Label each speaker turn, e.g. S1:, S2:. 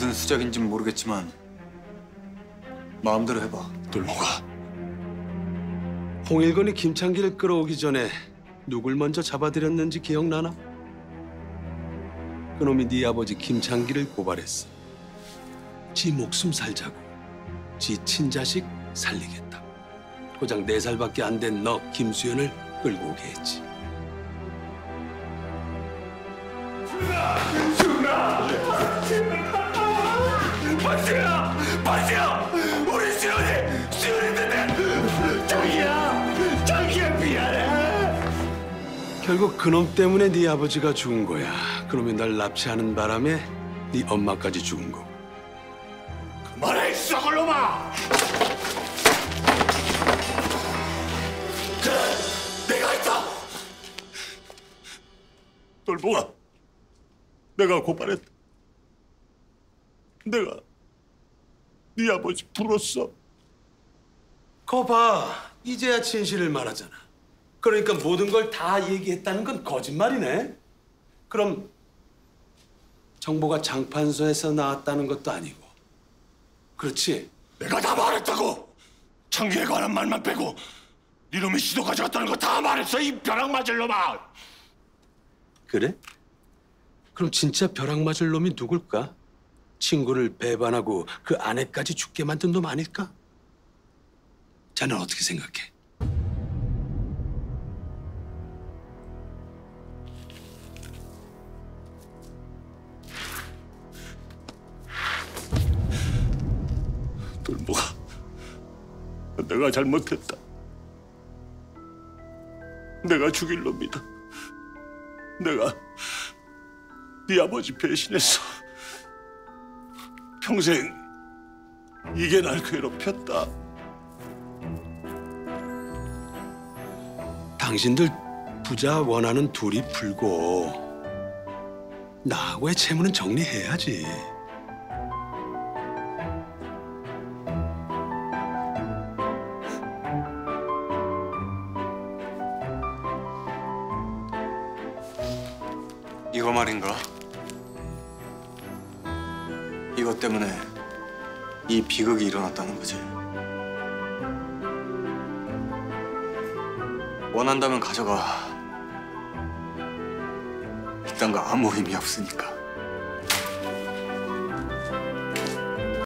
S1: 무슨 수작인진 모르겠지만 마음대로 해봐.
S2: 돌모가
S3: 홍일건이 김창기를 끌어오기 전에 누굴 먼저 잡아들였는지 기억나나? 그놈이 네 아버지 김창기를 고발했어. 지 목숨 살자고, 지 친자식 살리겠다. 고작 4살밖에 안 된 너 김수현을 끌고 오게 했지.
S2: 박수야! 우리 수현이 있는데 자기야 미안해.
S3: 결국 그놈 때문에 네 아버지가 죽은 거야. 그놈이 날 납치하는 바람에 네 엄마까지 죽은 거고.
S2: 그만해 이 썩을 놈아! 그래 내가 했다. 돌보아 내가 고발했다. 내가 네 아버지 불었어.
S3: 거 봐, 이제야 진실을 말하잖아. 그러니까 모든 걸 다 얘기했다는 건 거짓말이네. 그럼 정보가 장판서에서 나왔다는 것도 아니고, 그렇지?
S2: 내가 다 말했다고. 창기에 관한 말만 빼고 이놈이 시도 가져갔다는 거 다 말했어. 이 벼락 맞을 놈아.
S3: 그래? 그럼 진짜 벼락 맞을 놈이 누굴까? 친구를 배반하고 그 아내까지 죽게 만든 놈 아닐까? 자넨 어떻게 생각해?
S2: 돌모가 내가 잘못했다. 내가 죽일 놈이다. 내가 네 아버지 배신했어. 평생 이게 날 괴롭혔다.
S3: 당신들 부자 원하는 둘이 풀고 나하고의 채무는 정리해야지.
S1: 이거 말인가? 이것 때문에 이 비극이 일어났다는 거지. 원한다면 가져가. 이딴 거 아무 의미 없으니까.